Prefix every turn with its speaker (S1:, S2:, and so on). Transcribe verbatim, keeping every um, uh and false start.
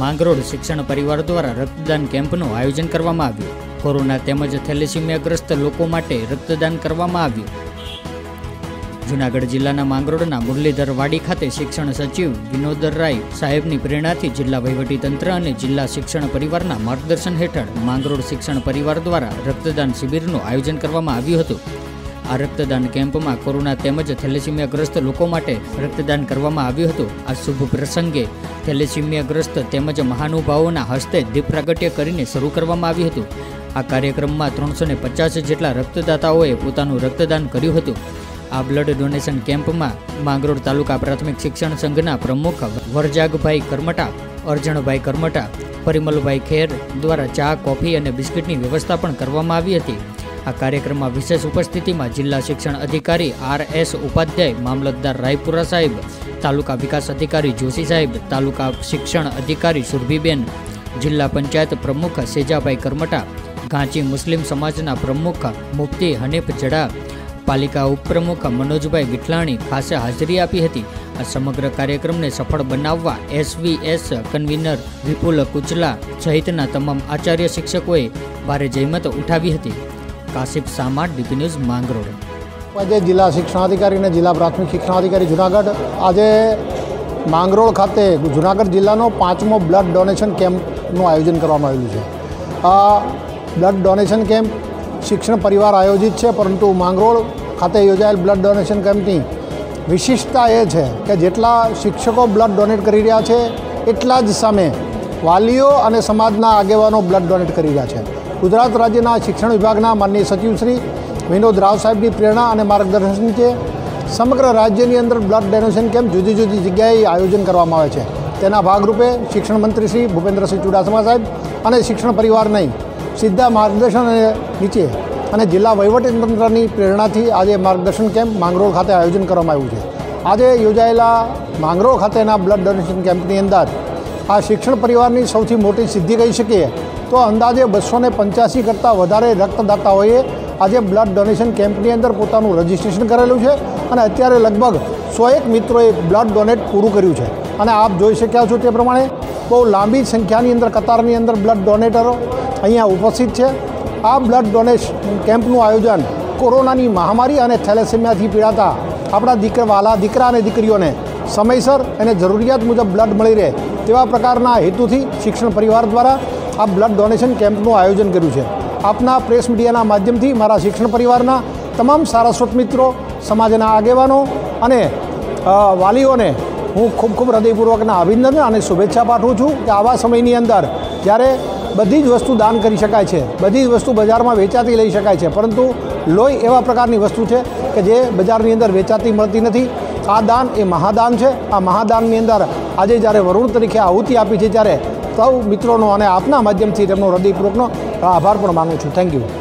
S1: માંગરોળ શિક્ષણ પરિવાર દ્વારા રક્તદાન કેમ્પનું આયોજન કરવામાં આવ્યું। કોરોના તેમજ થેલેસીમિયાગ્રસ્ત લોકો માટે રક્તદાન કરવામાં આવ્યું। જૂનાગઢ જિલ્લાના માંગરોળના મુરલીધરવાડી ખાતે શિક્ષણ સચિવ વિનોદ રાય સાહેબની પ્રેરણાથી જિલ્લા વહીવટીતંત્ર અને જિલ્લા શિક્ષણ પરિવારના માર્ગદર્શન હેઠળ માંગરોળ શિક્ષણ પરિવાર દ્વારા રક્તદાન શિબિરનું આયોજન કરવામાં આવ્યું હતું। આ રક્તદાન કેમ્પમાં કોરોના તેમજ થેલેસીમિયાગ્રસ્ત લોકો માટે રક્તદાન કરવામાં આવ્યું હતું। આ શુભ પ્રસંગે થેલેસીમિયાગ્રસ્ત તેમજ મહાનુભાવોના હસ્તે દીપ પ્રાગટ્ય કરીને શરૂ કરવામાં આવ્યું હતું। આ કાર્યક્રમમાં ત્રણસો ને પચાસ જેટલા રક્તદાતાઓએ પોતાનું રક્તદાન કર્યું હતું। આ બ્લડ ડોનેશન કેમ્પમાં માંગરોળ તાલુકા પ્રાથમિક શિક્ષણ સંઘના પ્રમુખ વરજાગભાઈ કરમટા, અરજણભાઈ કરમટા, પરિમલભાઈ ખેર દ્વારા ચા, કોફી અને બિસ્કિટની વ્યવસ્થા પણ કરવામાં આવી હતી। આ કાર્યક્રમમાં વિશેષ ઉપસ્થિતિમાં જિલ્લા શિક્ષણ અધિકારી આર એસ ઉપાધ્યાય, મામલતદાર રાયપુરા સાહેબ, તાલુકા વિકાસ અધિકારી જોશી સાહેબ, તાલુકા શિક્ષણ અધિકારી સુરભીબેન, જિલ્લા પંચાયત પ્રમુખ સેજાભાઈ કરમટા, ઘાંચી મુસ્લિમ સમાજના પ્રમુખ મુફ્તી હનીફ જડા, પાલિકા ઉપપ્રમુખ મનોજભાઈ ગીઠલાણી ખાસે હાજરી આપી હતી। આ સમગ્ર કાર્યક્રમને સફળ બનાવવા એસવીએસ કન્વીનર વિપુલ કુચલા સહિતના તમામ આચાર્ય શિક્ષકોએ ભારે જહેમત ઉઠાવી હતી। કાશિફ સામા, ડીપી ન્યૂઝ, માંગરોળ।
S2: આજે જિલ્લા શિક્ષણાધિકારી અને જિલ્લા પ્રાથમિક શિક્ષણાધિકારી જૂનાગઢ આજે માંગરોળ ખાતે જૂનાગઢ જિલ્લાનો પાંચમો બ્લડ ડોનેશન કેમ્પનું આયોજન કરવામાં આવેલું છે। આ બ્લડ ડોનેશન કેમ્પ શિક્ષણ પરિવાર આયોજિત છે, પરંતુ માંગરોળ ખાતે યોજાયેલ બ્લડ ડોનેશન કેમ્પની વિશિષ્ટતા એ છે કે જેટલા શિક્ષકો બ્લડ ડોનેટ કરી રહ્યા છે એટલા જ સામે વાલીઓ અને સમાજના આગેવાનો બ્લડ ડોનેટ કરી રહ્યા છે। ગુજરાત રાજ્યના શિક્ષણ વિભાગના માનનીય સચિવ શ્રી વિનોદ રાવ સાહેબની પ્રેરણા અને માર્ગદર્શન છે સમગ્ર રાજ્યની અંદર બ્લડ ડોનેશન કેમ્પ જુદી જુદી જગ્યાએ આયોજન કરવામાં આવે છે। તેના ભાગરૂપે શિક્ષણ મંત્રી શ્રી ભૂપેન્દ્રસિંહ ચુડાસમા સાહેબ અને શિક્ષણ પરિવાર નહીં સીધા માર્ગદર્શન નીચે અને જિલ્લા વહીવટીતંત્રની પ્રેરણાથી આજે માર્ગદર્શન કેમ્પ માંગરોળ ખાતે આયોજન કરવામાં આવ્યું છે। આજે યોજાયેલા માંગરોળ ખાતેના બ્લડ ડોનેશન કેમ્પની અંદર આ શિક્ષણ પરિવારની સૌથી મોટી સિદ્ધિ કહી શકીએ તો અંદાજે બસો ને પંચ્યાસી કરતાં વધારે રક્તદાતાઓએ આજે બ્લડ ડોનેશન કેમ્પની અંદર પોતાનું રજિસ્ટ્રેશન કરેલું છે અને અત્યારે લગભગ સો એક મિત્રોએ બ્લડ ડોનેટ પૂરું કર્યું છે। અને આપ જોઈ શક્યા છો તે પ્રમાણે બહુ લાંબી સંખ્યાની અંદર કતારની અંદર બ્લડ ડોનેટરો અહીંયા ઉપસ્થિત છે। આ બ્લડ ડોનેશન કેમ્પનું આયોજન કોરોનાની મહામારી અને થેલેસેમિયાથી પીડાતા આપણા દીકરા વાલા દીકરા અને દીકરીઓને સમયસર અને જરૂરિયાત મુજબ બ્લડ મળી રહે તેવા પ્રકારના હેતુથી શિક્ષણ પરિવાર દ્વારા આ બ્લડ ડોનેશન કેમ્પનું આયોજન કર્યું છે। આપના પ્રેસ મીડિયાના માધ્યમથી મારા શિક્ષણ પરિવારના તમામ સારસ્વત મિત્રો, સમાજના આગેવાનો અને વાલીઓને હું ખૂબ ખૂબ હૃદયપૂર્વકના અભિનંદન અને શુભેચ્છા પાઠવું છું કે આવા સમયની અંદર જ્યારે બધી જ વસ્તુ દાન કરી શકાય છે, બધી જ વસ્તુ બજારમાં વેચાતી લઈ શકાય છે, પરંતુ લોહી એવા પ્રકારની વસ્તુ છે કે જે બજારની અંદર વેચાતી મળતી નથી। આ દાન એ મહાદાન છે। આ મહાદાનની અંદર આજે જ્યારે વરુણ તરીકે આહુતિ આપી છે ત્યારે સૌ મિત્રોનો અને આપના માધ્યમથી તેમનો હૃદયપૂર્વકનો આભાર પણ માનું છું। Thank you.